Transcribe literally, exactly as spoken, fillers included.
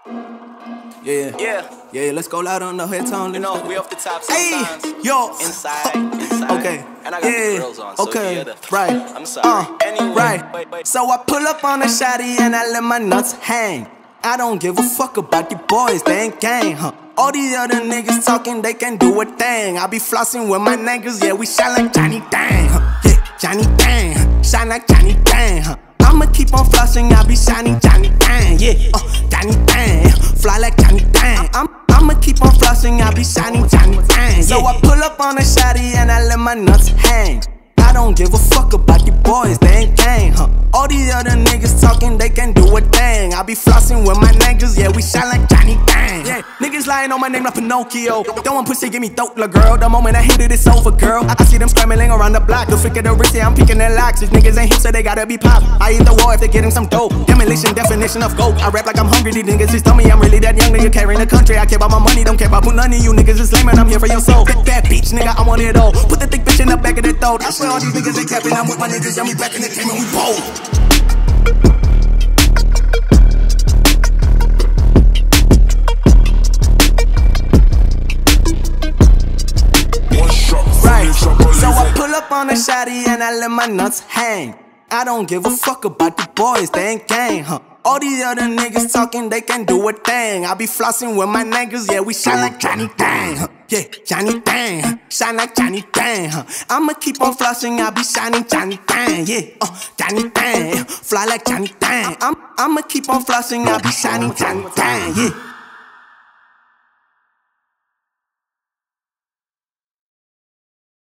Yeah, Yeah, yeah, let's go loud on the head tone. you know, we off the top Hey, sometimes. yo, Inside, inside. okay, And I got yeah, the grills on, so okay, yeah, the, right, I'm sorry. uh, Anyway, right. wait, wait. So I pull up on a shawty and I let my nuts hang. I don't give a fuck about the boys, they ain't gang, huh? All these other niggas talking, they can do a thing. I be flossing with my niggas, yeah, we shine like Johnny Dang, huh? Yeah, Johnny Dang, huh? Shine like Johnny Dang, huh? I'ma keep on flossing, I be shining Johnny Dang, yeah, uh, Johnny Dang, fly like Johnny Dang. I'm, I'ma keep on flossing, I be shining Johnny Dang, yeah. So I pull up on a shawty and I let my nuts hang. I don't give a fuck about the boys, they ain't gang, huh? All these other niggas talking, they can do a thing. I be flossing with my niggas, yeah, we shine like Johnny Dang. Yeah, niggas lying on my name like Pinocchio. Don't want pussy, give me dope, la girl. The moment I hit it, it's over, girl. I, I see them scrambling around the block. The flick of the wrist, yeah, I'm peeking their locks. These niggas ain't hip, so they gotta be pop. I eat the war if they getting some dope. Demolition, definition of gold. I rap like I'm hungry, these niggas just tell me I'm really that young. Nigga carrying the country, I care about my money, don't care about who none of you niggas is lame, and I'm here for your soul. That, that bitch, nigga, I want it all. Put the thick bitch in the back of the throat. I swear all these niggas ain't capping. I'm with my niggas, yeah, we back in the game and we bold. Right, so I pull up on a shawty and I let my nuts hang. I don't give a fuck about the boys, they ain't gang, huh? All these other niggas talking, they can do a thing. I be flossing with my niggas, yeah, we shine like Johnny Dang, huh? Yeah, Johnny Dang, huh? Shine like Johnny Dang, huh? I'ma keep on flossing, I be shining Johnny Dang, yeah, uh, Johnny Dang, fly like Johnny Dang. I'm, I'ma keep on flossing, I be shining Johnny Dang, yeah.